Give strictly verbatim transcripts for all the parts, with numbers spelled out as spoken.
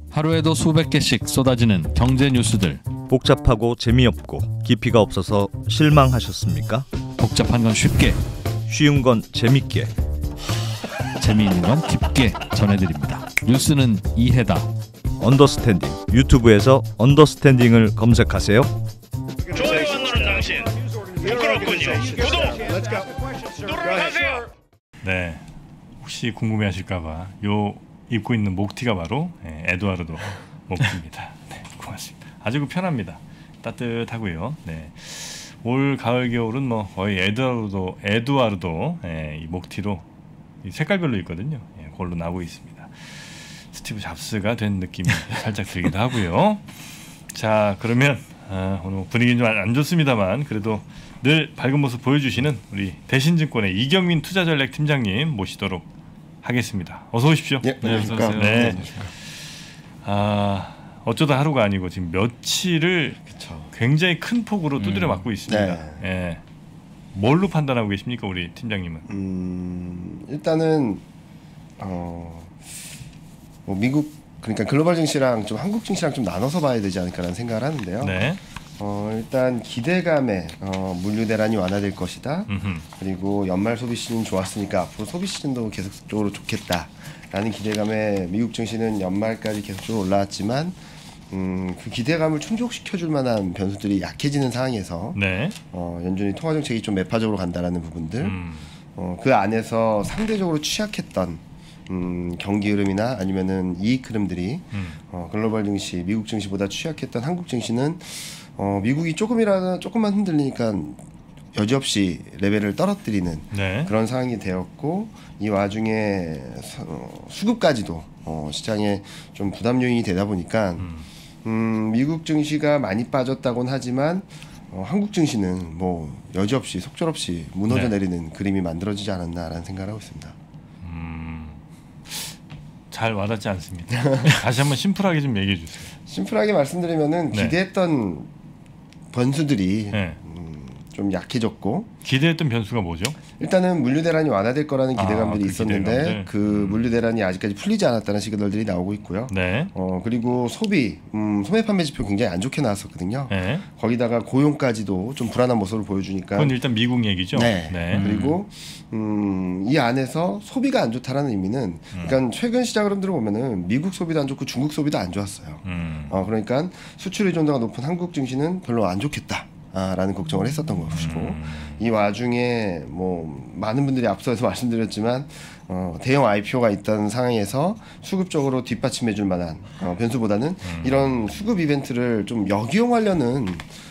하루에도 수백 개씩 쏟아지는 경제 뉴스들. 복잡하고 재미없고 깊이가 없어서 실망하셨습니까? 복잡한 건 쉽게, 쉬운 건 재밌게, 재미있는 건 깊게 전해드립니다. 뉴스는 이해다. 언더스탠딩. 유튜브에서 언더스탠딩을 검색하세요. 좋아요 안 누른 당신 부끄럽군요. 구독 누르세요. 네, 혹시 궁금해하실까봐 요 입고 있는 목티가 바로 네, 에두아르도 목티입니다. 네, 고맙습니다. 아주 편합니다. 따뜻하고요. 네, 올 가을 겨울은 뭐 거의 에두아르도 에두아르도 네, 이 목티로 이 색깔별로 있거든요. 네, 그걸로 나오고 있습니다. 스티브 잡스가 된 느낌이 살짝 들기도 하고요. 자, 그러면 아, 오늘 분위기는 좀 안 좋습니다만 그래도 늘 밝은 모습 보여주시는 우리 대신증권의 이경민 투자전략 팀장님 모시도록 하겠습니다. 어서 오십시오. 네, 안녕하십니까. 네. 아, 어쩌다 하루가 아니고 지금 며칠을 그쵸. 굉장히 큰 폭으로 두드려 맞고 있습니다. 네. 예. 뭘로 판단하고 계십니까, 우리 팀장님은? 음, 일단은 어, 뭐 미국 그러니까 글로벌 증시랑 좀 한국 증시랑 좀 나눠서 봐야 되지 않을까라는 생각을 하는데요. 네. 어, 일단 기대감에 어, 물류 대란이 완화될 것이다. 음흠. 그리고 연말 소비 시즌 좋았으니까 앞으로 소비 시즌도 계속적으로 좋겠다라는 기대감에 미국 증시는 연말까지 계속적으로 올라왔지만 음, 그 기대감을 충족시켜줄 만한 변수들이 약해지는 상황에서 네. 어, 연준이 통화 정책이 좀 매파적으로 간다라는 부분들, 음. 어, 그 안에서 상대적으로 취약했던 음, 경기 흐름이나 아니면은 이익 흐름들이 음. 어, 글로벌 증시, 미국 증시보다 취약했던 한국 증시는 어, 미국이 조금이라도 조금만 흔들리니까 여지없이 레벨을 떨어뜨리는 네. 그런 상황이 되었고, 이 와중에 서, 어, 수급까지도 어, 시장에 좀 부담 요인이 되다 보니까 음. 음, 미국 증시가 많이 빠졌다고는 하지만 어, 한국 증시는 뭐 여지없이 속절없이 무너져 네. 내리는 그림이 만들어지지 않았나라는 생각을 하고 있습니다. 음, 잘 와닿지 않습니다. 다시 한번 심플하게 좀 얘기해 주세요. 심플하게 말씀드리면은 네. 기대했던 변수들이 네. 음, 좀 약해졌고, 기대했던 변수가 뭐죠? 일단은 물류 대란이 완화될 거라는 아, 기대감들이 그 있었는데 기대감들. 그 음. 물류 대란이 아직까지 풀리지 않았다는 시그널들이 나오고 있고요. 네. 어 그리고 소비, 음, 소매 판매 지표 굉장히 안 좋게 나왔었거든요. 네. 거기다가 고용까지도 좀 불안한 모습을 보여주니까. 그건 일단 미국 얘기죠. 네. 네. 그리고 음, 이 안에서 소비가 안 좋다라는 의미는, 그러니까 최근 시장 흐름들을 보면은 미국 소비도 안 좋고 중국 소비도 안 좋았어요. 음. 어, 그러니까 수출 의존도가 높은 한국 증시는 별로 안 좋겠다. 아, 라는 걱정을 했었던 것이고, 음. 이 와중에 뭐 많은 분들이 앞서서 말씀드렸지만 어, 대형 아이피오가 있던 상황에서 수급적으로 뒷받침해줄 만한 어, 변수보다는 음. 이런 수급 이벤트를 좀 역이용하려는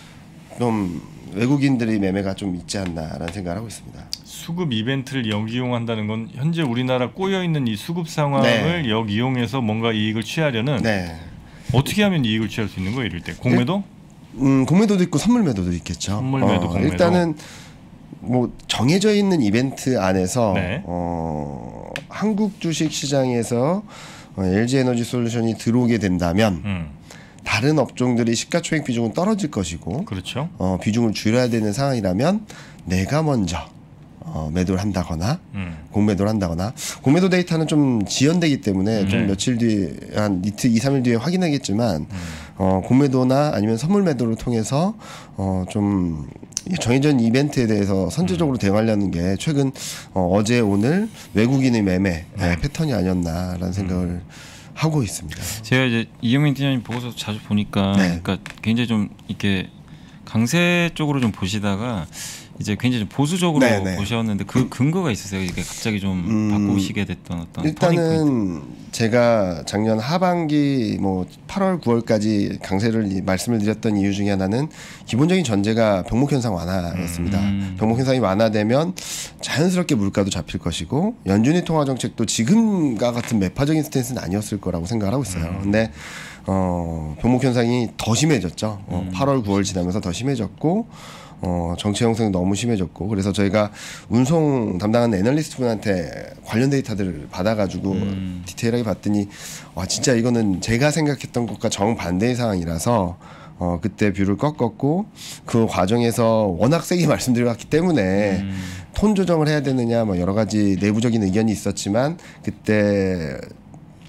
좀 외국인들의 매매가 좀 있지 않나라는 생각을 하고 있습니다. 수급 이벤트를 역이용한다는 건 현재 우리나라 꼬여 있는 이 수급 상황을 네. 역이용해서 뭔가 이익을 취하려는, 네. 어떻게 하면 이익을 취할 수 있는 거예요? 이럴 때 공매도? 음, 공매도도 있고 선물 매도도 있겠죠. 선물 매도, 어, 공매도. 일단은 뭐 정해져 있는 이벤트 안에서 네. 어, 한국 주식 시장에서 어, 엘지에너지솔루션이 들어오게 된다면 음. 다른 업종들이 시가총액 비중은 떨어질 것이고, 그렇죠. 어, 비중을 줄여야 되는 상황이라면 내가 먼저 어, 매도를 한다거나 음. 공매도를 한다거나, 공매도 데이터는 좀 지연되기 때문에 네. 좀 며칠 뒤에 한 이틀, 이, 삼 일 뒤에 확인하겠지만 음. 어, 공매도나 아니면 선물 매도를 통해서 어, 좀 정해진 이벤트에 대해서 선제적으로 대응하려는 게 최근 어, 어제 오늘 외국인의 매매 네, 패턴이 아니었나라는 생각을 하고 있습니다. 제가 이제 이경민 팀장님 보고서 자주 보니까, 네. 그러니까 굉장히 좀 이렇게 강세 쪽으로 좀 보시다가 이제 굉장히 좀 보수적으로 네, 네. 보셨는데 그 근거가 있으세요? 이게 갑자기 좀 음, 바꾸시게 됐던 어떤 터닝 포인트? 일단은 제가 작년 하반기 뭐 팔월 구월까지 강세를 이- 말씀을 드렸던 이유 중에 하나는 기본적인 전제가 병목 현상 완화였습니다. 음. 병목 현상이 완화되면 자연스럽게 물가도 잡힐 것이고, 연준이 통화 정책도 지금과 같은 매파적인 스탠스는 아니었을 거라고 생각을 하고 있어요. 근데 어, 병목 현상이 더 심해졌죠. 어, 팔월 구월 지나면서 더 심해졌고, 어, 정체 형성이 너무 심해졌고, 그래서 저희가 운송 담당하는 애널리스트 분한테 관련 데이터들을 받아가지고 음. 디테일하게 봤더니, 와, 진짜 이거는 제가 생각했던 것과 정반대의 상황이라서 어, 그때 뷰를 꺾었고, 그 과정에서 워낙 세게 말씀드려왔기 때문에 음. 톤 조정을 해야 되느냐 뭐 여러 가지 내부적인 의견이 있었지만, 그때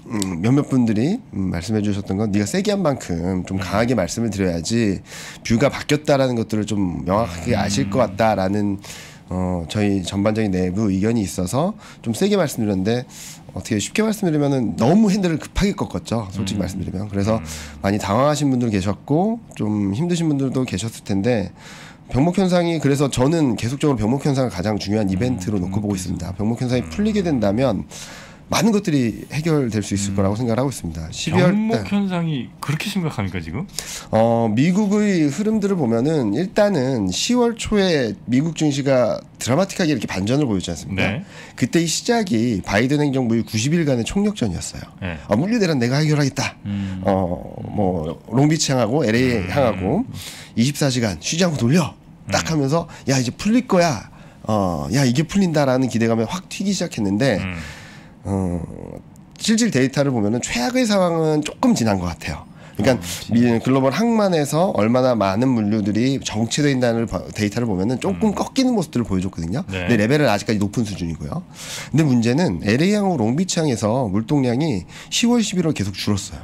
음, 몇몇 분들이 음, 말씀해 주셨던 건 네가 세게 한 만큼 좀 강하게 말씀을 드려야지 뷰가 바뀌었다라는 것들을 좀 명확하게 아실 것 같다라는 어, 저희 전반적인 내부 의견이 있어서 좀 세게 말씀드렸는데 어떻게 쉽게 말씀드리면은 너무 핸들을 급하게 꺾었죠. 솔직히 음. 말씀드리면. 그래서 많이 당황하신 분들 계셨고 좀 힘드신 분들도 계셨을 텐데 병목 현상이 그래서 저는 계속적으로 병목 현상을 가장 중요한 이벤트로 음, 놓고 보고 있습니다. 병목 현상이 풀리게 된다면 많은 것들이 해결될 수 있을 음. 거라고 생각하고 있습니다. 십이월 병목 때 현상이 그렇게 심각합니까 지금? 어, 미국의 흐름들을 보면은 일단은 시월 초에 미국 증시가 드라마틱하게 이렇게 반전을 보였지 않습니까? 네. 그때 이 시작이 바이든 행정부의 구십 일간의 총력전이었어요. 네. 아, 물류 대란 내가 해결하겠다. 음. 어, 뭐 롱비치 향하고 엘에이 음. 향하고 이십사 시간 쉬지 않고 돌려. 딱 하면서 야 이제 풀릴 거야. 어, 야 이게 풀린다라는 기대감에 확 튀기 시작했는데 음. 어, 실질 데이터를 보면은 최악의 상황은 조금 지난 것 같아요. 그러니까 미, 글로벌 항만에서 얼마나 많은 물류들이 정체되어 있다는 데이터를 보면은 조금 음. 꺾이는 모습들을 보여줬거든요. 네. 근데 레벨은 아직까지 높은 수준이고요. 근데 문제는 엘에이항하고 롱비치항에서 물동량이 시월, 십일월 계속 줄었어요.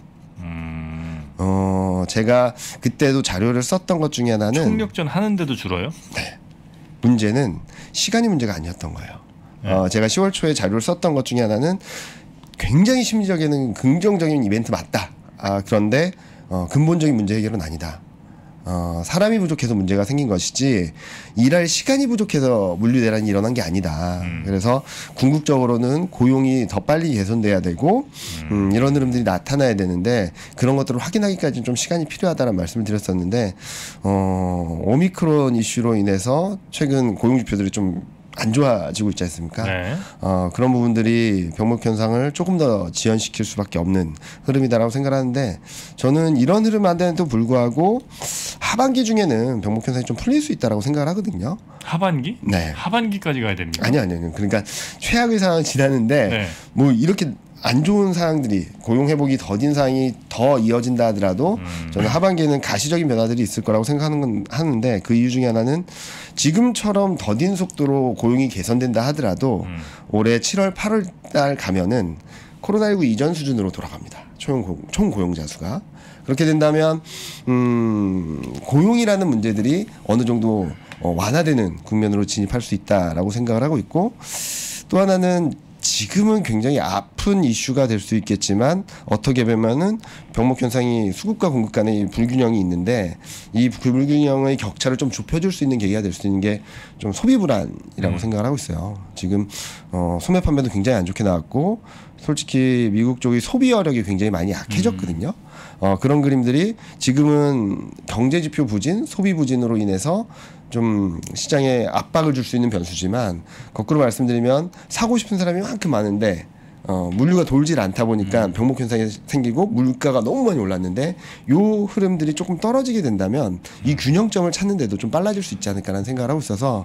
음. 어, 제가 그때도 자료를 썼던 것 중에 하나는 총력전 하는데도 줄어요? 문제는 시간이 문제가 아니었던 거예요. 네. 어, 제가 시월 초에 자료를 썼던 것 중에 하나는 굉장히 심리적에는 긍정적인 이벤트 맞다. 아, 그런데 어, 근본적인 문제 해결은 아니다. 어, 사람이 부족해서 문제가 생긴 것이지 일할 시간이 부족해서 물류 대란이 일어난 게 아니다. 음. 그래서 궁극적으로는 고용이 더 빨리 개선돼야 되고 음, 이런 흐름들이 나타나야 되는데 그런 것들을 확인하기까지는 좀 시간이 필요하다는 말씀을 드렸었는데 어, 오미크론 이슈로 인해서 최근 고용 지표들이 좀 안 좋아지고 있지 않습니까? 네. 어, 그런 부분들이 병목 현상을 조금 더 지연시킬 수밖에 없는 흐름이다라고 생각하는데 저는 이런 흐름한데도 불구하고 하반기 중에는 병목 현상이 좀 풀릴 수 있다라고 생각을 하거든요. 하반기? 네. 하반기까지 가야 됩니까? 아니요, 아니요. 아니요. 그러니까 최악의 상황은 지나는데 네. 뭐 이렇게 안 좋은 상황들이 고용 회복이 더딘 상황이 더 이어진다 하더라도 음. 저는 하반기에는 가시적인 변화들이 있을 거라고 생각하는 건 하는데 그 이유 중에 하나는 지금처럼 더딘 속도로 고용이 개선된다 하더라도 음. 올해 칠월, 팔월 달 가면은 코로나십구 이전 수준으로 돌아갑니다. 총, 고, 총 고용자 수가. 그렇게 된다면 음, 고용이라는 문제들이 어느 정도 어, 완화되는 국면으로 진입할 수 있다라고 생각을 하고 있고 또 하나는 지금은 굉장히 아픈 이슈가 될 수 있겠지만 어떻게 보면은 병목 현상이 수급과 공급 간의 불균형이 있는데 이 불균형의 격차를 좀 좁혀줄 수 있는 계기가 될 수 있는 게 좀 소비 불안이라고 음. 생각을 하고 있어요. 지금 어, 소매 판매도 굉장히 안 좋게 나왔고 솔직히 미국 쪽의 소비 여력이 굉장히 많이 약해졌거든요. 어, 그런 그림들이 지금은 경제 지표 부진, 소비 부진으로 인해서 좀 시장에 압박을 줄 수 있는 변수지만 거꾸로 말씀드리면 사고 싶은 사람이 만큼 많은데 어, 물류가 돌질 않다 보니까 음. 병목 현상이 생기고 물가가 너무 많이 올랐는데 요 흐름들이 조금 떨어지게 된다면 이 균형점을 찾는데도 좀 빨라질 수 있지 않을까라는 생각을 하고 있어서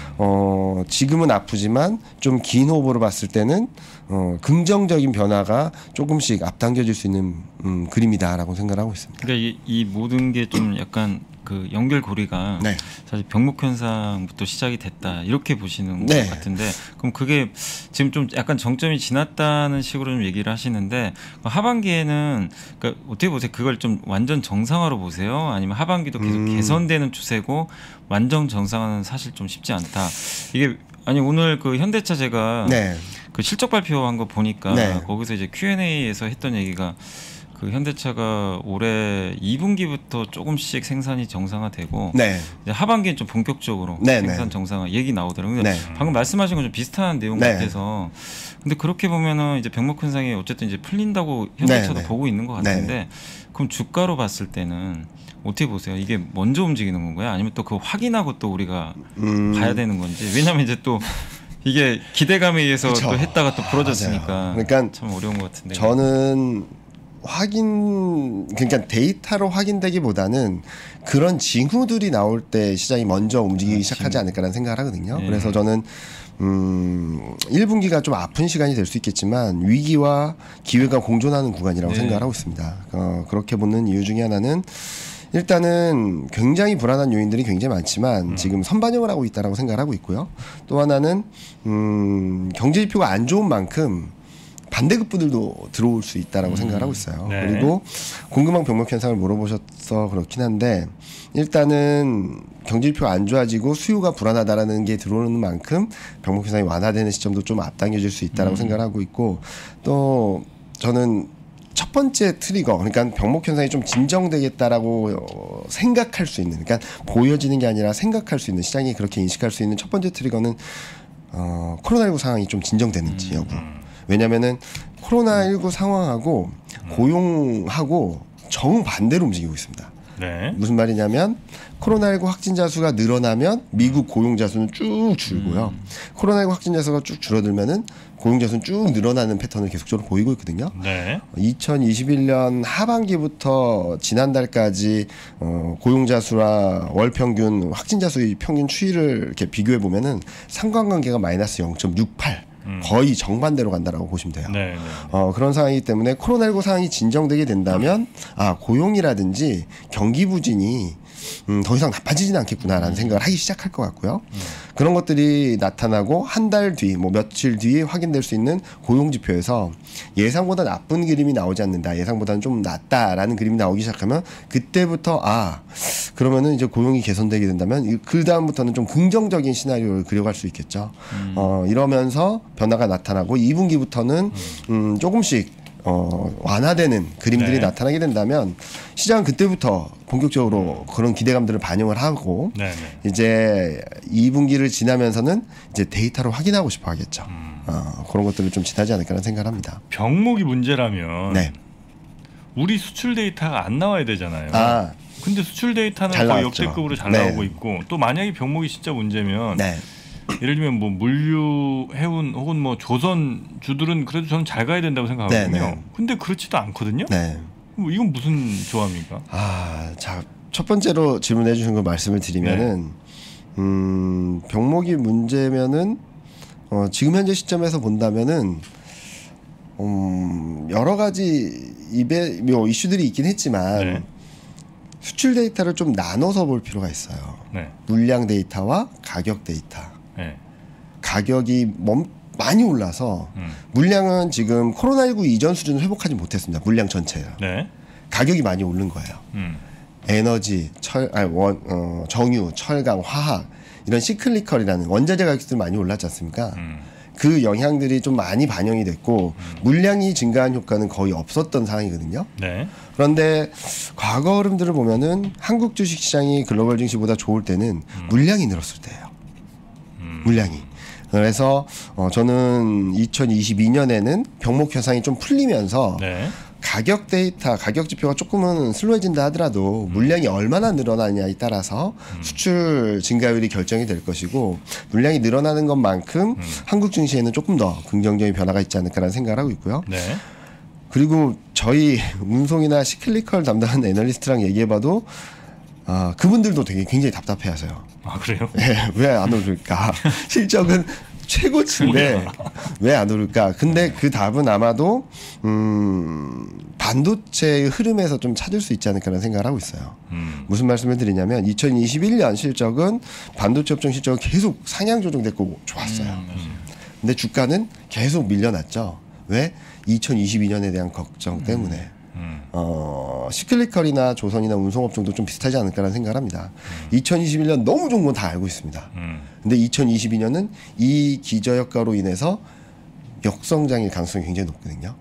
어, 지금은 아프지만 좀 긴 호흡으로 봤을 때는 어, 긍정적인 변화가 조금씩 앞당겨질 수 있는 음, 그림이다라고 생각을 하고 있습니다. 그러니까 이, 이 모든 게 좀 약간 그 연결고리가 네. 사실 병목 현상부터 시작이 됐다 이렇게 보시는 네. 것 같은데 그럼 그게 지금 좀 약간 정점이 지났다는 식으로 좀 얘기를 하시는데 하반기에는 그러니까 어떻게 보세요? 그걸 좀 완전 정상화로 보세요? 아니면 하반기도 계속 음. 개선되는 추세고 완전 정상화는 사실 좀 쉽지 않다. 이게 아니 오늘 그 현대차 제가 네. 그 실적 발표한 거 보니까 네. 거기서 이제 큐 앤 에이에서 했던 얘기가 그 현대차가 올해 이 분기부터 조금씩 생산이 정상화되고 네. 이제 하반기엔 좀 본격적으로 네, 생산 네. 정상화 얘기 나오더라고요. 근데 네. 방금 말씀하신 건 좀 비슷한 내용 네. 같아서 근데 그렇게 보면은 이제 병목 현상이 어쨌든 이제 풀린다고 현대차도 네, 네. 보고 있는 것 같은데 그럼 주가로 봤을 때는 어떻게 보세요? 이게 먼저 움직이는 건가요? 아니면 또 그거 확인하고 또 우리가 음. 봐야 되는 건지? 왜냐면 이제 또 이게 기대감에 의해서 그쵸. 또 했다가 또 부러졌으니까 맞아요. 그러니까 참 어려운 것 같은데. 저는 확인 그러니까 데이터로 확인되기보다는 그런 징후들이 나올 때 시장이 먼저 움직이기 아, 시작하지 징후. 않을까라는 생각을 하거든요. 예. 그래서 저는 음, 일 분기가 좀 아픈 시간이 될 수 있겠지만 위기와 기회가 공존하는 구간이라고 네. 생각을 하고 있습니다. 어, 그렇게 보는 이유 중에 하나는 일단은 굉장히 불안한 요인들이 굉장히 많지만 음. 지금 선반영을 하고 있다라고 생각을 하고 있고요. 또 하나는 음, 경제 지표가 안 좋은 만큼 반대급부들도 들어올 수 있다라고 음. 생각을 하고 있어요. 네. 그리고 궁금한 병목 현상을 물어보셔서 그렇긴 한데 일단은 경제지표 안 좋아지고 수요가 불안하다라는 게 들어오는 만큼 병목 현상이 완화되는 시점도 좀 앞당겨질 수 있다라고 음. 생각을 하고 있고 또 저는 첫 번째 트리거, 그러니까 병목 현상이 좀 진정되겠다라고 생각할 수 있는, 그러니까 보여지는 게 아니라 생각할 수 있는, 시장이 그렇게 인식할 수 있는 첫 번째 트리거는 어, 코로나십구 상황이 좀 진정되는지 여부. 왜냐면은 코로나십구 상황하고 고용하고 정반대로 움직이고 있습니다. 네. 무슨 무슨 말이냐면 코로나십구 확진자 수가 늘어나면 미국 고용자 수는 쭉 줄고요. 음. 코로나십구 확진자 수가 쭉 줄어들면은 고용자 수는 쭉 늘어나는 패턴을 계속적으로 보이고 있거든요. 네. 이천이십일 년 하반기부터 지난달까지 어, 고용자 수와 월 평균 확진자 수의 평균 추이를 이렇게 비교해 보면은 상관관계가 마이너스 영 점 육팔. 음. 거의 정반대로 간다라고 보시면 돼요. 네, 네. 어, 그런 상황이기 때문에 코로나십구 상황이 진정되게 된다면 아 고용이라든지 경기 부진이 음, 더 이상 나빠지지는 않겠구나라는 생각을 하기 시작할 것 같고요. 음. 그런 것들이 나타나고 한 달 뒤, 뭐 며칠 뒤에 확인될 수 있는 고용 지표에서 예상보다 나쁜 그림이 나오지 않는다, 예상보다는 좀 낫다라는 그림이 나오기 시작하면 그때부터 아 그러면은 이제 고용이 개선되게 된다면 그 다음부터는 좀 긍정적인 시나리오를 그려갈 수 있겠죠. 음. 어, 이러면서 변화가 나타나고 이 분기부터는 음, 조금씩 어, 완화되는 그림들이 네. 나타나게 된다면 시장은 그때부터 본격적으로 그런 기대감들을 반영을 하고 네, 네. 이제 이 분기를 지나면서는 이제 데이터로 확인하고 싶어 하겠죠. 음. 어, 그런 것들을 좀 지나지 않을까라는 생각을 합니다. 병목이 문제라면 네. 우리 수출 데이터가 안 나와야 되잖아요. 아, 근데 수출 데이터는 잘 거의 나왔죠. 역대급으로 잘 네. 나오고 있고 또 만약에 병목이 진짜 문제면 네. 예를 들면 뭐 물류, 해운 혹은 뭐 조선 주들은 그래도 저는 잘 가야 된다고 생각하거든요. 네, 네. 근데 그렇지도 않거든요. 네. 뭐 이건 무슨 조합입니까? 아, 자, 첫 번째로 질문해 주신 걸 말씀을 드리면은 음, 병목이 문제면은 어, 지금 현재 시점에서 본다면은 음, 여러 가지 이베 뭐 이슈들이 있긴 했지만 네. 수출 데이터를 좀 나눠서 볼 필요가 있어요. 네. 물량 데이터와 가격 데이터. 네. 가격이 멈, 많이 올라서 음. 물량은 지금 코로나십구 이전 수준을 회복하지 못했습니다. 물량 전체요. 네. 가격이 많이 오른 거예요. 음. 에너지, 철, 아니, 원, 어, 정유, 철강, 화학 이런 시클리컬이라는 원자재 가격들이 많이 올랐지 않습니까? 음. 그 영향들이 좀 많이 반영이 됐고 음. 물량이 증가한 효과는 거의 없었던 상황이거든요. 네. 그런데 과거 흐름들을 보면은 한국 주식시장이 글로벌 증시보다 좋을 때는 음. 물량이 늘었을 때예요. 음. 물량이. 그래서 어, 저는 이천이십이 년에는 병목 현상이 좀 풀리면서 네. 가격 데이터, 가격 지표가 조금은 슬로해진다 하더라도 음. 물량이 얼마나 늘어나냐에 따라서 음. 수출 증가율이 결정이 될 것이고 물량이 늘어나는 것만큼 음. 한국 증시에는 조금 더 긍정적인 변화가 있지 않을까라는 생각을 하고 있고요. 네. 그리고 저희 운송이나 시클리컬 담당하는 애널리스트랑 얘기해봐도 아, 그분들도 되게 굉장히 답답해하세요. 아 그래요? 네, 왜 안 오를까? 실적은 최고치인데 왜 안 오를까? 근데 그 답은 아마도 음, 반도체의 흐름에서 좀 찾을 수 있지 않을까라는 생각을 하고 있어요. 음. 무슨 말씀을 드리냐면 이천이십일 년 실적은 반도체 업종 실적은 계속 상향 조정됐고 좋았어요. 음, 근데 주가는 계속 밀려났죠. 왜? 이천이십이 년에 대한 걱정 때문에. 음. 음. 어, 시클리컬이나 조선이나 운송업종도 좀 비슷하지 않을까라는 생각을 합니다. 음. 이천이십일 년 너무 좋은 건 다 알고 있습니다. 음. 근데 이천이십이 년은 이 기저효과로 인해서 역성장일 가능성이 굉장히 높거든요.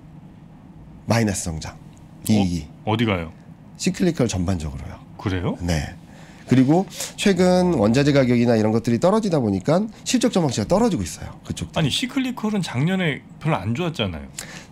마이너스 성장. 이익이. 어, 어디 가요? 시클리컬 전반적으로요. 그래요? 네. 그리고 최근 원자재 가격이나 이런 것들이 떨어지다 보니까 실적 전망치가 떨어지고 있어요. 그쪽. 아니 시클리컬은 작년에 별로 안 좋았잖아요.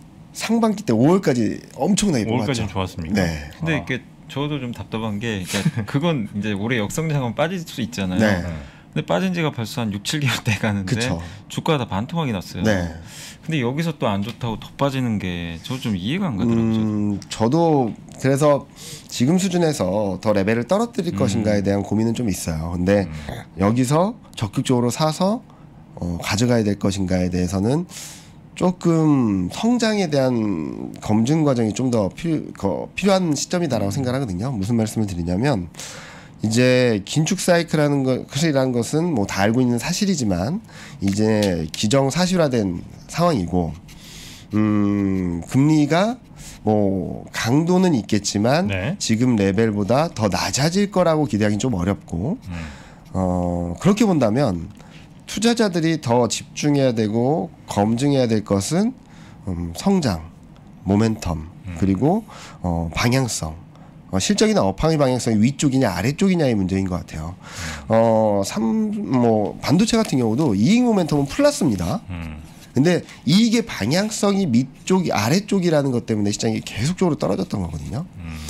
상반기 때 오월까지 엄청나게 뽑았죠. 오월까지는 좋았습니까? 네. 근데 아. 이게 저도 좀 답답한 게 그러니까 그건 이제 올해 역성장은 빠질 수 있잖아요. 네. 근데 빠진 지가 벌써 한 육, 칠 개월 돼 가는데 그쵸. 주가가 다 반토막이 났어요. 네. 근데 여기서 또 안 좋다고 더 빠지는 게 저 좀 이해가 안 가더라고요. 음, 저도 그래서 지금 수준에서 더 레벨을 떨어뜨릴 음. 것인가에 대한 고민은 좀 있어요. 근데 음. 여기서 적극적으로 사서 어, 가져가야 될 것인가에 대해서는 조금 성장에 대한 검증 과정이 좀 더 필요, 필요한 시점이다라고 생각하거든요. 무슨 말씀을 드리냐면 이제 긴축 사이클이라는 것이라는 것은 뭐 다 알고 있는 사실이지만 이제 기정사실화된 상황이고 음, 금리가 뭐 강도는 있겠지만 네. 지금 레벨보다 더 낮아질 거라고 기대하기는 좀 어렵고 음. 어, 그렇게 본다면 투자자들이 더 집중해야 되고 검증해야 될 것은 음, 성장, 모멘텀 음. 그리고 어, 방향성. 어, 실적이나 업황의 방향성이 위쪽이냐 아래쪽이냐의 문제인 것 같아요. 어, 삼, 뭐 반도체 같은 경우도 이익 모멘텀은 플러스입니다. 음. 근데 이익의 방향성이 밑쪽이 아래쪽이라는 것 때문에 시장이 계속적으로 떨어졌던 거거든요.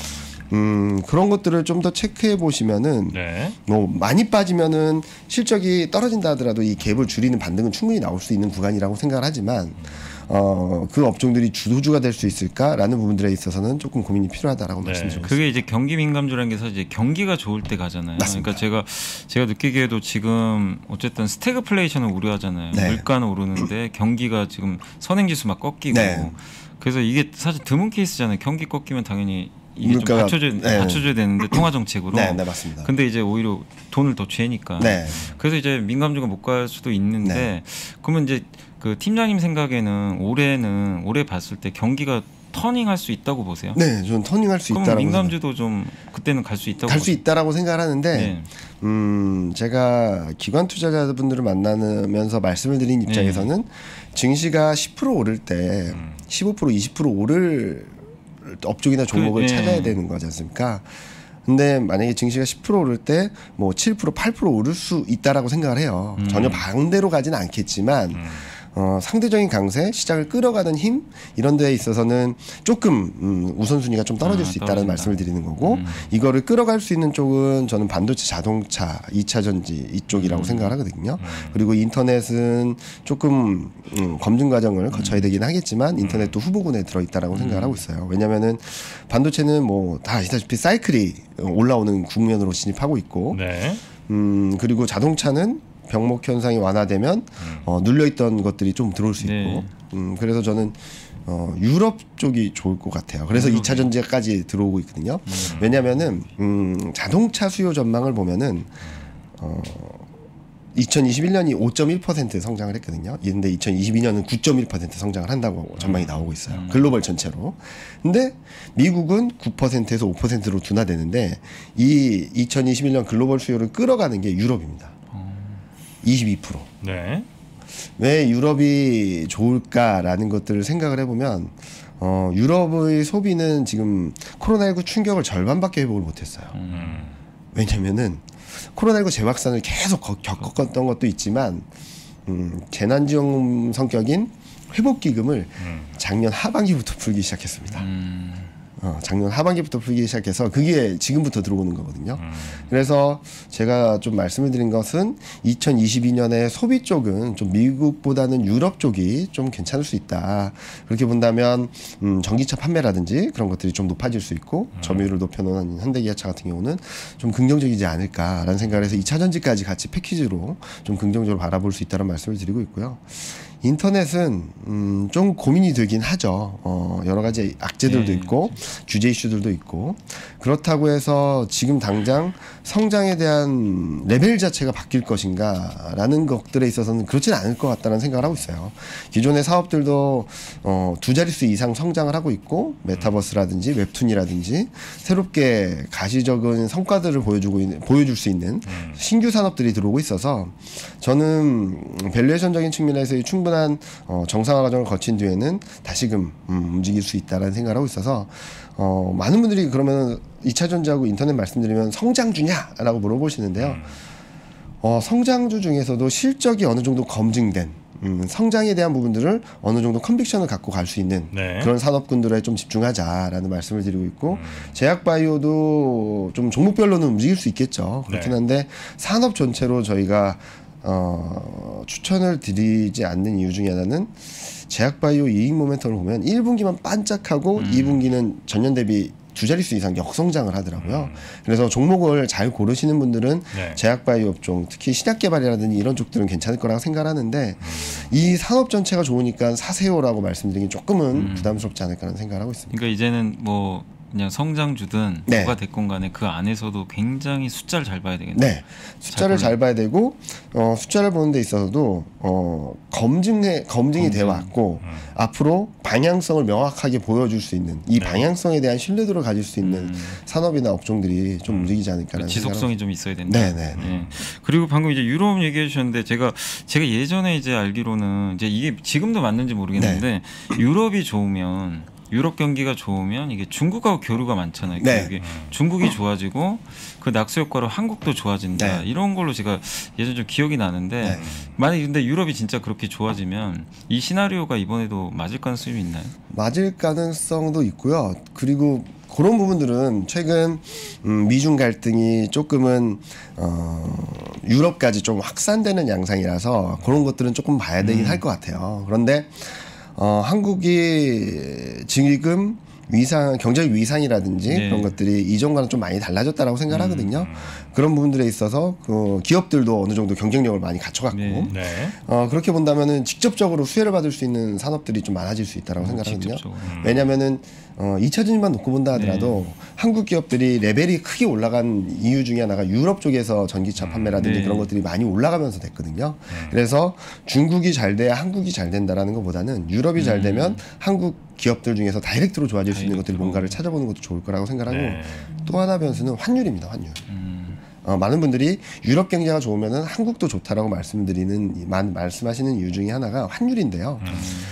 음, 그런 것들을 좀 더 체크해 보시면은 네. 뭐 많이 빠지면은 실적이 떨어진다 하더라도 이 갭을 줄이는 반등은 충분히 나올 수 있는 구간이라고 생각을 하지만 어, 그 업종들이 주도주가 될 수 있을까라는 부분들에 있어서는 조금 고민이 필요하다라고 네. 말씀드리고 그게 이제 경기 민감주라는 게 사실 이제 경기가 좋을 때 가잖아요. 맞습니다. 그러니까 제가 제가 느끼기에도 지금 어쨌든 스태그플레이션을 우려하잖아요. 네. 물가는 오르는데 경기가 지금 선행지수 막 꺾이고 네. 그래서 이게 사실 드문 케이스잖아요. 경기 꺾이면 당연히 이게 좀 물가가- 받쳐줘야, 네. 받쳐줘야 되는데 통화 정책으로. 네, 네 맞습니다. 근데 이제 오히려 돈을 더 죄니까. 네. 그래서 이제 민감주가 못 갈 수도 있는데 네. 그러면 이제 그 팀장님 생각에는 올해는 올해 봤을 때 경기가 터닝할 수 있다고 보세요? 네, 저는 터닝할 수 그럼 있다라고 민감주도 좀 그때는 갈 수 있다고 갈 수 보세요? 있다라고 생각을 하는데 네. 음, 제가 기관 투자자분들을 만나면서 말씀을 드린 입장에서는 증시가 십 퍼센트 오를 때 음. 십오 퍼센트 이십 퍼센트 오를 업종이나 종목을 그, 네. 찾아야 되는 거지 않습니까? 근데 만약에 증시가 십 퍼센트 오를 때 뭐 칠 퍼센트 팔 퍼센트 오를 수 있다라고 생각을 해요. 음. 전혀 반대로 가지는 않겠지만 음. 어, 상대적인 강세, 시장을 끌어가는 힘 이런 데에 있어서는 조금 음, 우선순위가 좀 떨어질 아, 수 있다는 떨어진다. 말씀을 드리는 거고 음. 이거를 끌어갈 수 있는 쪽은 저는 반도체, 자동차, 이 차 전지 이쪽이라고 음. 생각을 하거든요. 음. 그리고 인터넷은 조금 음, 검증 과정을 거쳐야 음. 되긴 하겠지만 인터넷도 후보군에 들어있다라고 생각을 하고 있어요. 왜냐하면은 반도체는 뭐 다 아시다시피 사이클이 올라오는 국면으로 진입하고 있고 네. 음, 그리고 자동차는 병목 현상이 완화되면 음. 어, 눌려있던 것들이 좀 들어올 수 있고 네. 음, 그래서 저는 어, 유럽 쪽이 좋을 것 같아요. 그래서 유럽이. 이 차 전지까지 들어오고 있거든요. 음. 왜냐하면은 음, 자동차 수요 전망을 보면은 어, 이천이십일 년이 오 점 일 퍼센트 성장을 했거든요. 근데 이천이십이 년은 구 점 일 퍼센트 성장을 한다고 전망이 나오고 있어요. 음. 글로벌 전체로. 근데 미국은 구 퍼센트에서 오 퍼센트로 둔화되는데 이 이천이십일 년 글로벌 수요를 끌어가는 게 유럽입니다. 이십이 퍼센트. 네. 왜 유럽이 좋을까라는 것들을 생각을 해보면 어, 유럽의 소비는 지금 코로나십구 충격을 절반밖에 회복을 못했어요. 음. 왜냐면은 코로나십구 재확산을 계속 거- 겪었던 것도 있지만 음, 재난지원금 성격인 회복기금을 음. 작년 하반기부터 풀기 시작했습니다. 음. 어, 작년 하반기부터 풀기 시작해서 그게 지금부터 들어오는 거거든요. 음. 그래서 제가 좀 말씀을 드린 것은 이천이십이 년에 소비 쪽은 좀 미국보다는 유럽 쪽이 좀 괜찮을 수 있다. 그렇게 본다면 음, 전기차 판매라든지 그런 것들이 좀 높아질 수 있고 점유율을 높여놓은 현대기아차 같은 경우는 좀 긍정적이지 않을까라는 생각을 해서 이 차 전지까지 같이 패키지로 좀 긍정적으로 바라볼 수 있다는 말씀을 드리고 있고요. 인터넷은 음, 좀 고민이 되긴 하죠. 어, 여러 가지 악재들도 네, 있고 규제 이슈들도 있고 그렇다고 해서 지금 당장 성장에 대한 레벨 자체가 바뀔 것인가라는 것들에 있어서는 그렇지는 않을 것 같다는 생각을 하고 있어요. 기존의 사업들도 어, 두 자릿수 이상 성장을 하고 있고 메타버스라든지 웹툰이라든지 새롭게 가시적인 성과들을 보여주고 있는, 보여줄 수 있는 신규 산업들이 들어오고 있어서 저는 밸류에이션적인 측면에서의 충분한 어, 정상화 과정을 거친 뒤에는 다시금 음, 움직일 수 있다라는 생각을 하고 있어서 어, 많은 분들이 그러면 이 차 전지하고 인터넷 말씀드리면 성장주냐라고 물어보시는데요. 어, 성장주 중에서도 실적이 어느 정도 검증된 음, 성장에 대한 부분들을 어느 정도 컨빅션을 갖고 갈 수 있는 네. 그런 산업군들에 좀 집중하자라는 말씀을 드리고 있고 제약바이오도 좀 종목별로는 움직일 수 있겠죠. 그렇긴 네. 한데 산업 전체로 저희가 어, 추천을 드리지 않는 이유 중에 하나는 제약바이오 이익 모멘텀을 보면 일 분기만 반짝하고 음. 이 분기는 전년 대비 두 자릿수 이상 역성장을 하더라고요. 그래서 종목을 잘 고르시는 분들은 네. 제약바이오 업종, 특히 신약 개발이라든지 이런 쪽들은 괜찮을 거라고 생각하는데 이 산업 전체가 좋으니까 사세요라고 말씀드리긴 조금은 음. 부담스럽지 않을까라는 생각을 하고 있습니다. 그러니까 이제는 뭐 그냥 성장주든 네. 뭐가 됐건 간에 그 안에서도 굉장히 숫자를 잘 봐야 되겠네요. 네, 숫자를 잘, 잘 봐야 되고 어, 숫자를 보는 데 있어서도 어, 검증해 검증이 검증. 돼 왔고 음. 앞으로 방향성을 명확하게 보여줄 수 있는 이 네. 방향성에 대한 신뢰도를 가질 수 있는 음. 산업이나 업종들이 좀 음. 움직이지 않을까라는 지속성이 좀 있어야 된다. 네, 네. 예. 그리고 방금 이제 유럽 얘기해 주셨는데 제가 제가 예전에 이제 알기로는 이제 이게 지금도 맞는지 모르겠는데 네. 유럽이 좋으면 유럽 경기가 좋으면 이게 중국하고 교류가 많잖아요. 네. 이게 중국이 좋아지고 그 낙수 효과로 한국도 좋아진다. 네. 이런 걸로 제가 예전 좀 기억이 나는데 네. 만약에 근데 유럽이 진짜 그렇게 좋아지면 이 시나리오가 이번에도 맞을 가능성이 있나요? 맞을 가능성도 있고요. 그리고 그런 부분들은 최근 음, 미중 갈등이 조금은 어, 유럽까지 좀 확산되는 양상이라서 그런 것들은 조금 봐야 되긴 할 것 같아요. 그런데 어, 한국이 지금 위상 경제적 위상이라든지 네. 그런 것들이 이전과는 좀 많이 달라졌다라고 생각하거든요. 그런 부분들에 있어서 그 기업들도 어느 정도 경쟁력을 많이 갖춰갖고 네. 네. 어, 그렇게 본다면은 직접적으로 수혜를 받을 수 있는 산업들이 좀 많아질 수 있다라고 생각하거든요. 직접적으로. 음. 왜냐하면은 어, 잊혀진만 놓고 본다 하더라도 네. 한국 기업들이 레벨이 크게 올라간 이유 중에 하나가 유럽 쪽에서 전기차 판매라든지 네. 그런 것들이 많이 올라가면서 됐거든요. 그래서 중국이 잘 돼야 한국이 잘 된다라는 것보다는 유럽이 잘 되면 한국 기업들 중에서 다이렉트로 좋아질 수 있는 것들 다이렉트로. 뭔가를 찾아보는 것도 좋을 거라고 생각하고 네. 또 하나 변수는 환율입니다. 환율. 음. 어, 많은 분들이 유럽 경제가 좋으면은 한국도 좋다라고 말씀드리는 만, 말씀하시는 이유 중에 하나가 환율인데요.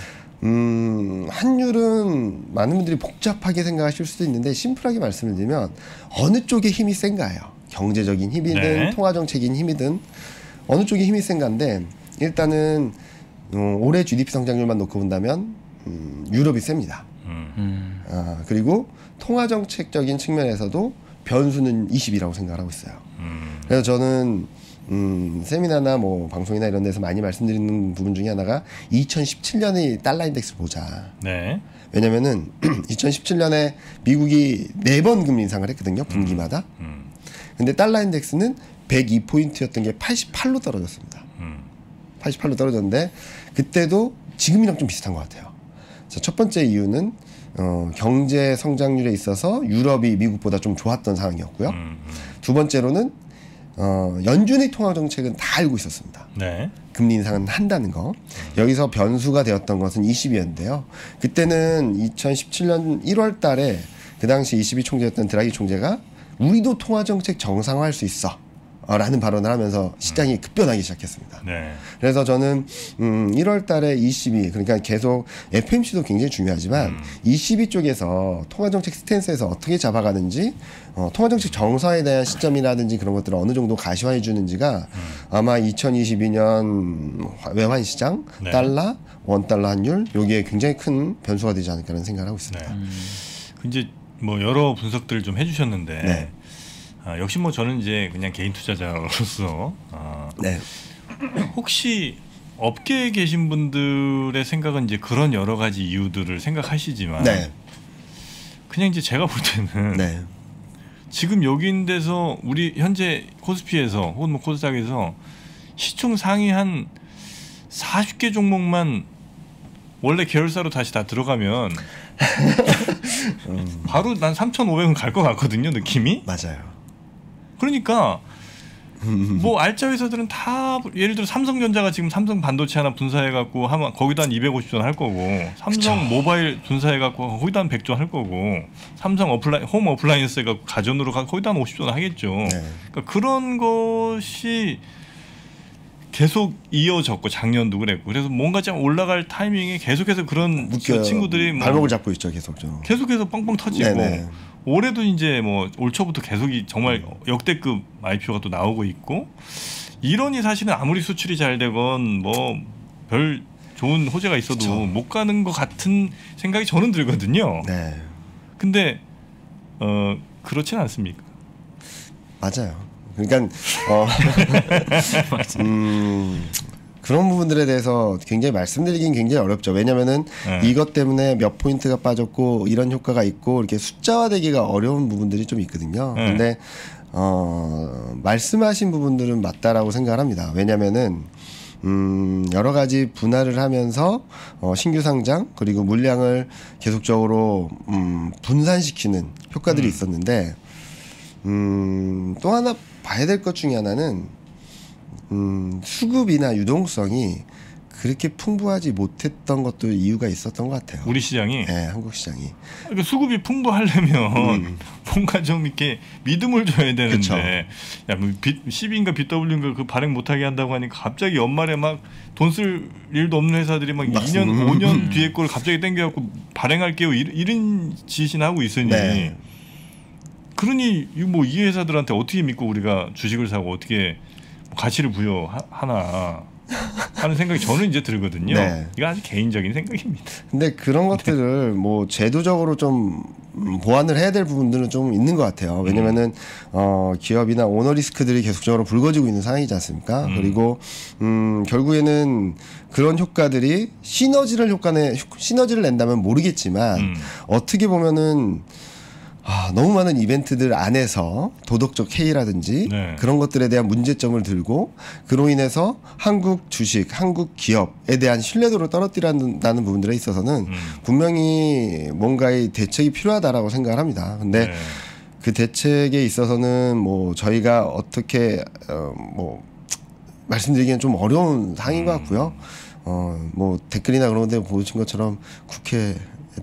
음, 환율은 많은 분들이 복잡하게 생각하실 수도 있는데 심플하게 말씀을 드리면 어느 쪽에 힘이 센가요? 경제적인 힘이든 네. 통화정책인 힘이든 어느 쪽에 힘이 센가인데 일단은 어, 올해 지디피 성장률만 놓고 본다면 음, 유럽이 셉니다. 음. 음. 아, 그리고 통화정책적인 측면에서도 변수는 이십이라고 생각하고 있어요. 음. 그래서 저는 음, 세미나나 뭐 방송이나 이런 데서 많이 말씀드리는 부분 중에 하나가 이천십칠 년의 달러 인덱스를 보자. 네. 왜냐면은 이천십칠 년에 미국이 네 번 금리 인상을 했거든요. 분기마다. 음. 근데 달러 인덱스는 백이 포인트였던 게 팔십팔로 떨어졌습니다. 음. 팔십팔로 떨어졌는데 그때도 지금이랑 좀 비슷한 것 같아요. 자, 첫 번째 이유는 어, 경제 성장률에 있어서 유럽이 미국보다 좀 좋았던 상황이었고요. 음. 음. 두 번째로는 어, 연준의 통화 정책은 다 알고 있었습니다. 네. 금리 인상은 한다는 거. 여기서 변수가 되었던 것은 이십이였는데요. 그때는 이천십칠 년 일월 달에 그 당시 이십이 총재였던 드라기 총재가 우리도 통화 정책 정상화할 수 있어. 라는 발언을 하면서 시장이 급변하기 시작했습니다. 네. 그래서 저는 음, 일월 달에 이십이 그러니까 계속 에프엠씨도 굉장히 중요하지만 음. 이십이 쪽에서 통화정책 스탠스에서 어떻게 잡아가는지 어, 통화정책 정상에 대한 시점이라든지 그런 것들을 어느 정도 가시화해 주는지가 음. 아마 이천이십이 년 외환 시장 네. 달러 원달러 환율 여기에 굉장히 큰 변수가 되지 않을까라는 생각을 하고 있습니다. 네. 이제 뭐 여러 분석들을 좀 해주셨는데 네. 아, 역시 뭐 저는 이제 그냥 개인 투자자로서 아, 네. 혹시 업계에 계신 분들의 생각은 이제 그런 여러 가지 이유들을 생각하시지만 네. 그냥 이제 제가 볼 때는 네. 지금 여기 있는 데서 우리 현재 코스피에서 혹은 뭐 코스닥에서 시총 상위 한 사십 개 종목만 원래 계열사로 다시 다 들어가면 음, 바로 난 삼천오백 원 갈 것 같거든요, 느낌이. 맞아요. 그러니까 뭐 알짜 회사들은 다 예를 들어 삼성전자가 지금 삼성 반도체 하나 분사해 갖고 하면 거기다 한 이백오십 조 할 거고 삼성 그쵸. 모바일 분사해 갖고 거기다 한 백 조 할 거고 삼성 어플라이 홈 어플라이언스 해 갖고 가전으로 가 거기다 한 오십 조는 하겠죠. 네. 그러니까 그런 것이 계속 이어졌고 작년도 그랬고 그래서 뭔가 좀 올라갈 타이밍에 계속해서 그런 묶여 친구들이 뭐 발목을 잡고 있죠, 계속 좀. 계속해서 뻥뻥 터지고 네네. 올해도 이제 뭐 올 초부터 계속이 정말 역대급 아이피오가 또 나오고 있고 이러니 사실은 아무리 수출이 잘 되건 뭐 별 좋은 호재가 있어도 그쵸. 못 가는 것 같은 생각이 저는 들거든요. 네. 근데 어 그렇진 않습니까? 맞아요. 그러니까 어, 음, 그런 부분들에 대해서 굉장히 말씀드리긴 굉장히 어렵죠. 왜냐면은 네. 이것 때문에 몇 포인트가 빠졌고 이런 효과가 있고 이렇게 숫자화되기가 어려운 부분들이 좀 있거든요. 네. 근데 어, 말씀하신 부분들은 맞다라고 생각을 합니다. 왜냐면은 음, 여러 가지 분할을 하면서 어, 신규 상장 그리고 물량을 계속적으로 음, 분산시키는 효과들이 음. 있었는데 음, 또 하나 봐야 될 것 중에 하나는 음, 수급이나 유동성이 그렇게 풍부하지 못했던 것도 이유가 있었던 것 같아요. 우리 시장이 네, 한국 시장이. 그러니까 수급이 풍부하려면 음. 뭔가 좀 이렇게 믿음을 줘야 되는데 그쵸. 야, 뭐 십인가 비더블유인가 그 발행 못하게 한다고 하니까 갑자기 연말에 막 돈 쓸 일도 없는 회사들이 막 맞습니다. 이 년, 오 년 뒤에 걸 갑자기 땡겨갖고 발행할게요 이런, 이런 짓이나 하고 있으니 네. 그러니 뭐 이 회사들한테 어떻게 믿고 우리가 주식을 사고 어떻게 가치를 부여하나 하는 생각이 저는 이제 들거든요. 네. 이거 아주 개인적인 생각입니다. 근데 그런 것들을 뭐 제도적으로 좀 음, 보완을 해야 될 부분들은 좀 있는 것 같아요. 왜냐면은 어, 기업이나 오너 리스크들이 계속적으로 불거지고 있는 상황이지 않습니까? 음. 그리고 음, 결국에는 그런 효과들이 시너지를 효과내 시너지를 낸다면 모르겠지만 음. 어떻게 보면은 아, 너무 많은 이벤트들 안에서 도덕적 해이라든지 네. 그런 것들에 대한 문제점을 들고 그로 인해서 한국 주식, 한국 기업에 대한 신뢰도를 떨어뜨린다는 부분들에 있어서는 음. 분명히 뭔가의 대책이 필요하다라고 생각을 합니다. 근데 네. 그 대책에 있어서는 뭐 저희가 어떻게 어, 뭐 말씀드리기는 좀 어려운 상황인 것 같고요. 어, 뭐 댓글이나 그런 데 보신 것처럼 국회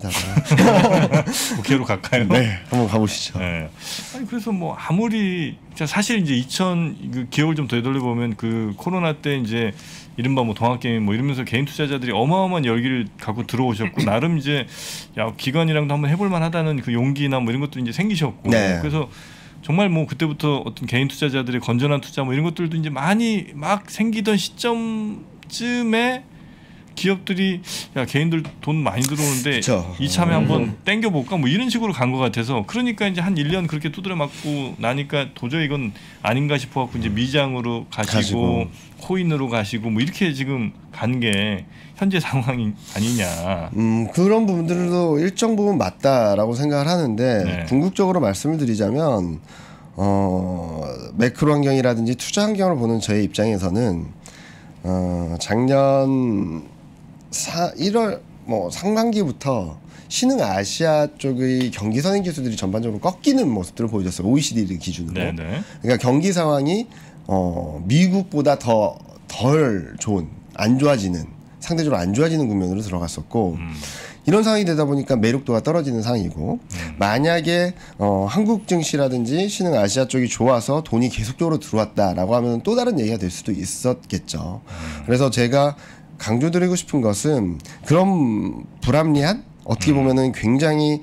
에다가 국회로 갈까요? 네, 한번 가보시죠. 네. 아니 그래서 뭐 아무리 사실 이제 이천 그 기억을 좀 되돌려 보면 그 코로나 때 이제 이른바 뭐 동학개미 뭐 이러면서 개인 투자자들이 어마어마한 열기를 갖고 들어오셨고 나름 이제 야 기관이랑도 한번 해볼 만하다는 그 용기나 뭐 이런 것도 이제 생기셨고 네. 그래서 정말 뭐 그때부터 어떤 개인 투자자들의 건전한 투자 뭐 이런 것들도 이제 많이 막 생기던 시점쯤에 기업들이 야 개인들 돈 많이 들어오는데 그쵸. 이참에 음. 한번 땡겨볼까 뭐 이런 식으로 간 것 같아서 그러니까 이제 한 일 년 그렇게 두드려 맞고 나니까 도저히 이건 아닌가 싶어갖고 이제 미장으로 가시고, 가시고. 코인으로 가시고 뭐 이렇게 지금 간 게 현재 상황이 아니냐. 음, 그런 부분들도 일정 부분 맞다라고 생각을 하는데 네. 궁극적으로 말씀을 드리자면 어, 매크로 환경이라든지 투자 환경을 보는 저의 입장에서는 어, 작년 사, 일월 뭐 상반기부터 신흥 아시아 쪽의 경기 선행 지수들이 전반적으로 꺾이는 모습들을 보여줬어요. 오이시디 기준으로. 네네. 그러니까 경기 상황이 어, 미국보다 더 덜 좋은 안 좋아지는 상대적으로 안 좋아지는 국면으로 들어갔었고 음. 이런 상황이 되다 보니까 매력도가 떨어지는 상황이고 음. 만약에 어, 한국 증시라든지 신흥 아시아 쪽이 좋아서 돈이 계속적으로 들어왔다라고 하면 또 다른 얘기가 될 수도 있었겠죠. 음. 그래서 제가 강조드리고 싶은 것은 그런 불합리한 어떻게 보면은 굉장히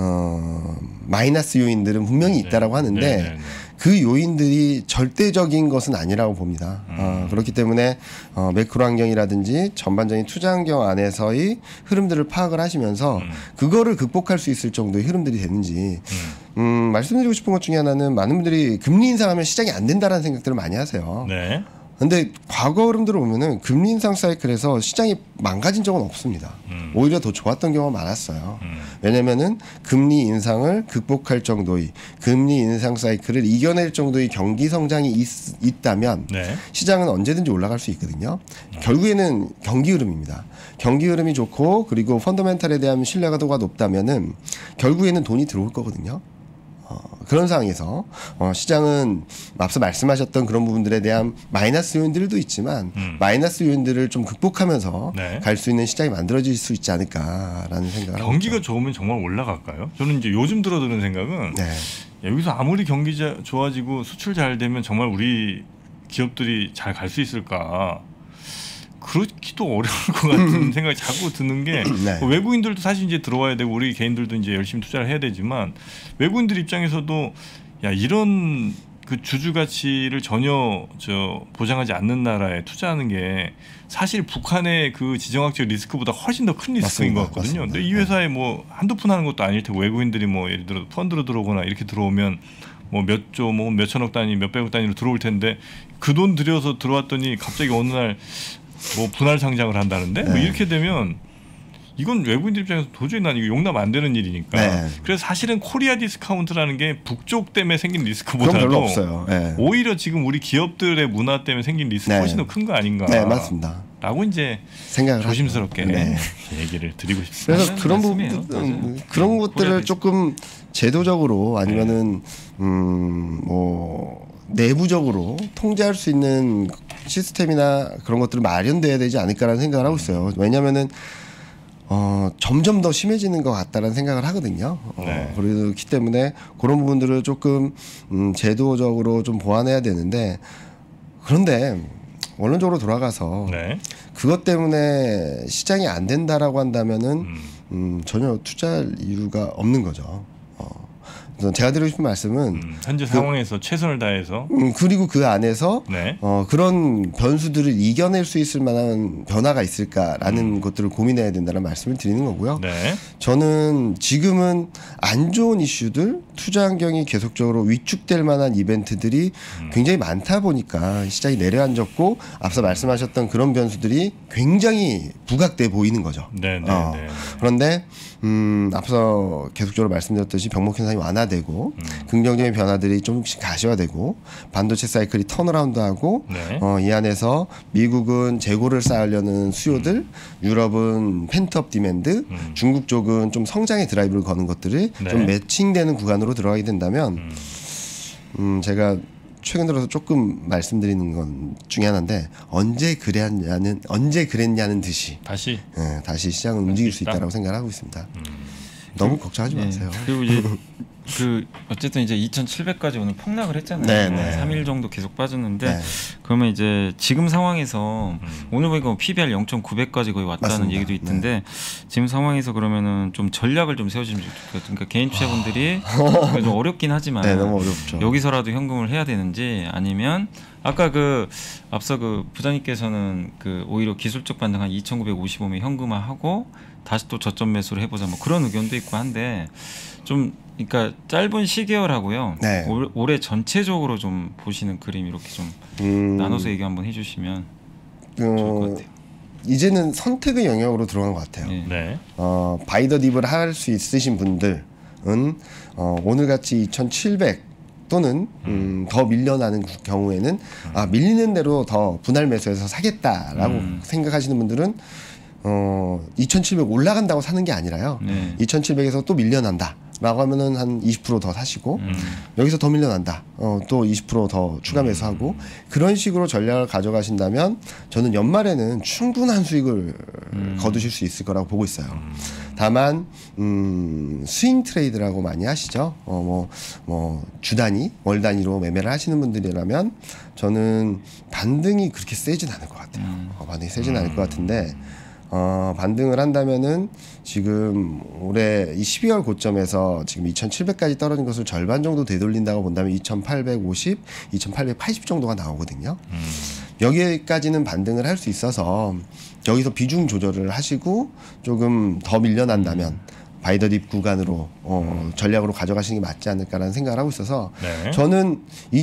어, 마이너스 요인들은 분명히 있다라고 하는데 네, 네, 네. 그 요인들이 절대적인 것은 아니라고 봅니다. 음. 어, 그렇기 때문에 어, 매크로 환경이라든지 전반적인 투자 환경 안에서의 흐름들을 파악을 하시면서 음. 그거를 극복할 수 있을 정도의 흐름들이 되는지 음. 음, 말씀드리고 싶은 것 중에 하나는 많은 분들이 금리 인상하면 시장이 안 된다라는 생각들을 많이 하세요. 네. 근데 과거 흐름들을 보면은 금리 인상 사이클에서 시장이 망가진 적은 없습니다. 음. 오히려 더 좋았던 경우가 많았어요. 음. 왜냐면은 금리 인상을 극복할 정도의 금리 인상 사이클을 이겨낼 정도의 경기 성장이 있, 있다면 네. 시장은 언제든지 올라갈 수 있거든요. 결국에는 경기 흐름입니다. 경기 흐름이 좋고 그리고 펀더멘탈에 대한 신뢰도가 높다면은 결국에는 돈이 들어올 거거든요. 어, 그런 상황에서 어, 시장은 앞서 말씀하셨던 그런 부분들에 대한 마이너스 요인들도 있지만 음. 마이너스 요인들을 좀 극복하면서 네. 갈 수 있는 시장이 만들어질 수 있지 않을까라는 생각을 하고 경기가 있죠. 좋으면 정말 올라갈까요? 저는 이제 요즘 들어 드는 생각은 네. 여기서 아무리 경기 자, 좋아지고 수출 잘 되면 정말 우리 기업들이 잘 갈 수 있을까? 그렇기도 어려울 것 같은 생각이 자꾸 드는 게 네. 뭐 외국인들도 사실 이제 들어와야 되고 우리 개인들도 이제 열심히 투자를 해야 되지만 외국인들 입장에서도 야 이런 그 주주 가치를 전혀 저 보장하지 않는 나라에 투자하는 게 사실 북한의 그 지정학적 리스크보다 훨씬 더 큰 리스크인 맞습니다. 것 같거든요. 맞습니다. 근데 이 회사에 뭐 한두 푼 하는 것도 아닐 테고 외국인들이 뭐 예를 들어 펀드로 들어오거나 이렇게 들어오면 뭐 몇 조, 뭐 몇천억 단위, 몇백억 단위로 들어올 텐데 그 돈 들여서 들어왔더니 갑자기 어느 날 뭐 분할 상장을 한다는데 뭐 네. 이렇게 되면 이건 외국인들 입장에서 도저히 난 이거 용납 안 되는 일이니까. 네. 그래서 사실은 코리아 디스카운트라는 게 북쪽 때문에 생긴 그건 리스크보다도 별로 없어요. 네. 오히려 지금 우리 기업들의 문화 때문에 생긴 리스크가 네. 훨씬 더 큰 거 아닌가. 네, 맞습니다. 라고 이제 생각을 조심스럽게 하죠. 네. 얘기를 드리고 싶습니다. 그래서 맞는 그런 말씀이에요. 부분 맞아요. 그런 네, 것들을 코리아 조금 제도적으로 아니면은 음뭐 내부적으로 통제할 수 있는 시스템이나 그런 것들을 마련돼야 되지 않을까라는 생각을 하고 있어요. 왜냐하면은 어, 점점 더 심해지는 것 같다라는 생각을 하거든요. 어, 네. 그렇기 때문에 그런 부분들을 조금 음, 제도적으로 좀 보완해야 되는데 그런데 원론적으로 돌아가서 네. 그것 때문에 시장이 안 된다라고 한다면은 음. 음, 전혀 투자할 이유가 없는 거죠. 어, 그래서 제가 드리고 싶은 말씀은 음, 현재 상황에서 최선을 다해서 음, 그리고 그 안에서 네. 어, 그런 변수들을 이겨낼 수 있을 만한 변화가 있을까라는 것들을 고민해야 된다는 말씀을 드리는 거고요. 네. 저는 지금은 안 좋은 이슈들, 투자 환경이 계속적으로 위축될 만한 이벤트들이 음. 굉장히 많다 보니까 시장이 내려앉았고 앞서 말씀하셨던 그런 변수들이 굉장히 부각돼 보이는 거죠. 네, 네, 어, 네. 그런데 음, 앞서 계속적으로 말씀드렸듯이 병목 현상이 완화되고 음. 긍정적인 변화들이 조금씩 가시화되고 반도체 사이클이 턴어라운드하고 네. 어, 이 안에서 미국은 재고를 쌓으려는 수요들, 음. 유럽은 펜트업 디맨드, 음. 중국 쪽은 좀 성장의 드라이브를 거는 것들이 네. 좀 매칭되는 구간으로 들어가게 된다면 음. 음, 제가 최근 들어서 조금 말씀드리는 건 중에 하나인데 언제 그랬냐는 언제 그랬냐는 듯이 다시 예, 다시 시장은 움직일 수 있다? 있다라고 생각을 하고 있습니다. 음. 너무 걱정하지 네. 마세요. 그리고 이제 그 어쨌든 이제 이천칠백까지 오늘 폭락을 했잖아요. 네, 네. 삼 일 정도 계속 빠졌는데 네. 그러면 이제 지금 상황에서 음. 오늘 보니까 피비알 영천구백까지 거의 왔다는 맞습니다. 얘기도 있던데 지금 상황에서 그러면은 좀 전략을 좀 세우시면 좋겠어요. 그러니까 개인 투자분들이 좀 어렵긴 하지만 네, 너무 어렵죠. 여기서라도 현금을 해야 되는지 아니면 아까 그 앞서 그 부장님께서는 그 오히려 기술적 반등 한 이천구백오십오면 현금화하고 다시 또 저점 매수를 해보자 뭐 그런 의견도 있고 한데 좀 그러니까 짧은 시계열하고요. 네. 올, 올해 전체적으로 좀 보시는 그림 이렇게 좀 음, 나눠서 얘기 한번 해주시면 좋을 것 어, 같아요. 이제는 선택의 영역으로 들어간 것 같아요. 네. 네. 어, 바이더 딥을 할 수 있으신 분들은 어, 오늘 같이 이천칠백 또는 음, 더 밀려나는 구- 경우에는 아, 밀리는 대로 더 분할 매수해서 사겠다라고 음. 생각하시는 분들은 어, 이천칠백 올라간다고 사는 게 아니라요. 네. 이천칠백에서 또 밀려난다. 라고 하면은 한 이십 퍼센트 더 사시고 음. 여기서 더 밀려난다. 어, 또 이십 퍼센트 더 추가 매수하고 그런 식으로 전략을 가져가신다면 저는 연말에는 충분한 수익을 음. 거두실 수 있을 거라고 보고 있어요. 다만 음, 스윙 트레이드라고 많이 하시죠. 어, 뭐, 뭐, 주 단위, 월 단위로 매매를 하시는 분들이라면 저는 반등이 그렇게 세진 않을 것 같아요. 음. 어, 반등이 세진 않을 것 같은데 어, 반등을 한다면은 지금 올해 이 십이월 고점에서 지금 이천칠백까지 떨어진 것을 절반 정도 되돌린다고 본다면 이천팔백오십, 이천팔백팔십 정도가 나오거든요. 음. 여기까지는 반등을 할 수 있어서 여기서 비중 조절을 하시고 조금 더 밀려난다면 바이더 딥 구간으로 어, 전략으로 가져가시는 게 맞지 않을까라는 생각을 하고 있어서 네. 저는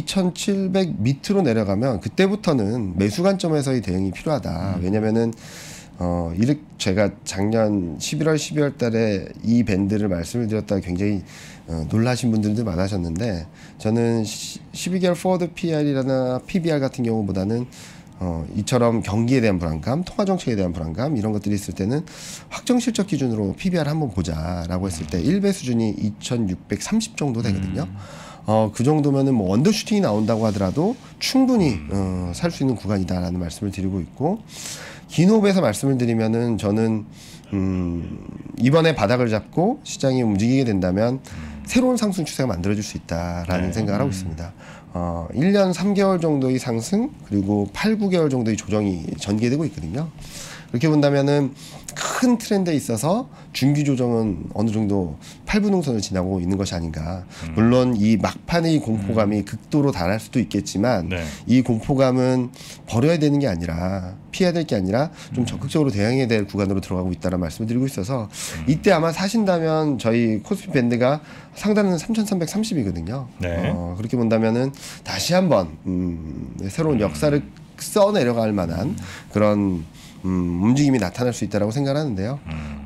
이천칠백 밑으로 내려가면 그때부터는 매수 관점에서의 대응이 필요하다. 왜냐면은 어, 이렇게 제가 작년 십일월, 십이월 달에 이 밴드를 말씀을 드렸다가 굉장히 어, 놀라신 분들도 많으셨는데 저는 십이 개월 포워드 피알이나 피비알 같은 경우보다는 어, 이처럼 경기에 대한 불안감, 통화 정책에 대한 불안감 이런 것들이 있을 때는 확정 실적 기준으로 피비알 한번 보자라고 했을 때 일 배 수준이 이천육백삼십 정도 되거든요. 어, 그 정도면은 뭐 언더슈팅이 나온다고 하더라도 충분히 어, 살 수 있는 구간이다라는 말씀을 드리고 있고 기노브에서 말씀을 드리면은 저는 음, 이번에 바닥을 잡고 시장이 움직이게 된다면 새로운 상승 추세가 만들어질 수 있다라는 네. 생각을 하고 있습니다. 어, 일 년 삼 개월 정도의 상승 그리고 팔, 구 개월 정도의 조정이 전개되고 있거든요. 그렇게 본다면은 큰 트렌드에 있어서 중기 조정은 어느 정도 팔분홍선을 지나고 있는 것이 아닌가. 물론 이 막판의 공포감이 극도로 달할 수도 있겠지만 네. 이 공포감은 버려야 되는 게 아니라 피해야 될 게 아니라 좀 적극적으로 대응해야 될 구간으로 들어가고 있다는 말씀을 드리고 있어서 이때 아마 사신다면 저희 코스피 밴드가 상단은 삼천삼백삼십이거든요. 네. 어, 그렇게 본다면은 다시 한번 음, 새로운 역사를 써 내려갈 만한 그런 음, 움직임이 나타날 수 있다라고 생각하는데요. 음.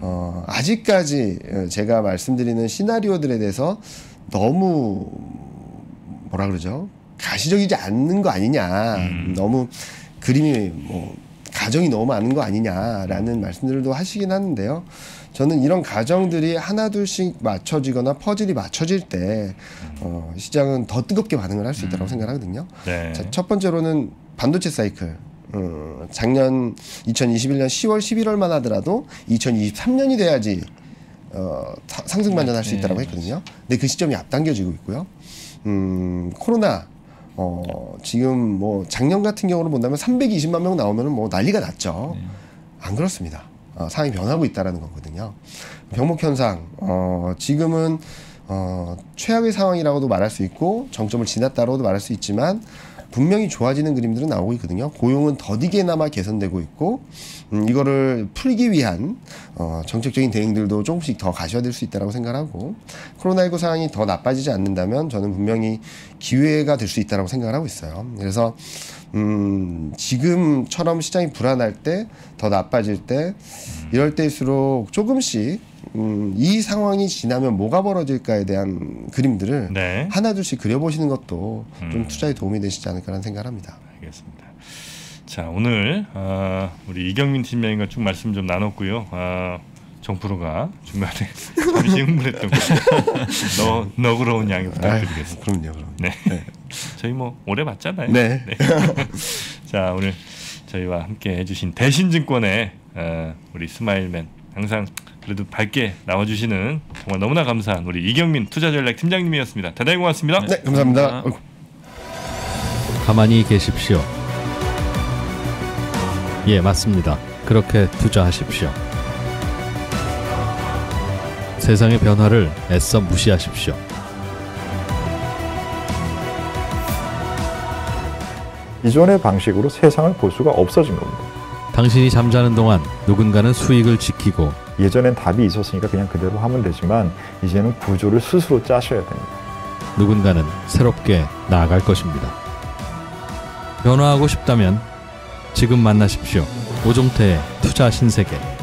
어, 아직까지 제가 말씀드리는 시나리오들에 대해서 너무 뭐라 그러죠? 가시적이지 않는 거 아니냐. 음. 너무 그림이 뭐 가정이 너무 많은 거 아니냐라는 말씀들도 하시긴 하는데요. 저는 이런 가정들이 하나 둘씩 맞춰지거나 퍼즐이 맞춰질 때 어, 시장은 더 뜨겁게 반응을 할 수 있다고 음. 생각하거든요. 네. 자, 첫 번째로는 반도체 사이클. 어, 작년 이천이십일 년 시월 십일월만 하더라도 이천이십삼 년이 돼야지 어, 사, 상승 반전할 수 있다고 했거든요. 근데 그 시점이 앞당겨지고 있고요. 음, 코로나 어, 지금 뭐 작년 같은 경우로 본다면 삼백이십만 명 나오면은 뭐 난리가 났죠. 안 그렇습니다. 어, 상황이 변하고 있다라는 거거든요. 병목 현상 어, 지금은 어, 최악의 상황이라고도 말할 수 있고 정점을 지났다고도 말할 수 있지만 분명히 좋아지는 그림들은 나오고 있거든요. 고용은 더디게나마 개선되고 있고 음, 이거를 풀기 위한 어, 정책적인 대응들도 조금씩 더 가셔야 될 수 있다고 생각하고 코로나십구 상황이 더 나빠지지 않는다면 저는 분명히 기회가 될 수 있다고 생각을 하고 있어요. 그래서 음, 지금처럼 시장이 불안할 때 더 나빠질 때 이럴 때일수록 조금씩 음, 이 상황이 지나면 뭐가 벌어질까에 대한 그림들을 네. 하나 둘씩 그려보시는 것도 음. 좀 투자에 도움이 되시지 않을까라는 생각을 합니다. 알겠습니다. 자 오늘 어, 우리 이경민 팀장님과 쭉 말씀 좀 나눴고요. 어, 정프로가 중간에 잠시 흥분했던 거 너 너그러운 양해 부탁드리겠습니다. 아유, 그럼요, 그럼요. 네. 네. 저희 뭐 오래 봤잖아요. 네. 네. 자 오늘 저희와 함께 해주신 대신증권의 어, 우리 스마일맨 항상 그래도 밝게 나와주시는 정말 너무나 감사한 우리 이경민 투자전략 팀장님이었습니다. 대단히 고맙습니다. 네, 감사합니다. 감사합니다. 가만히 계십시오. 예, 맞습니다. 그렇게 투자하십시오. 세상의 변화를 애써 무시하십시오. 이전의 방식으로 세상을 볼 수가 없어진 겁니다. 당신이 잠자는 동안 누군가는 수익을 지키고 예전엔 답이 있었으니까 그냥 그대로 하면 되지만 이제는 구조를 스스로 짜셔야 됩니다. 누군가는 새롭게 나아갈 것입니다. 변화하고 싶다면 지금 만나십시오. 오종태의 투자 신세계.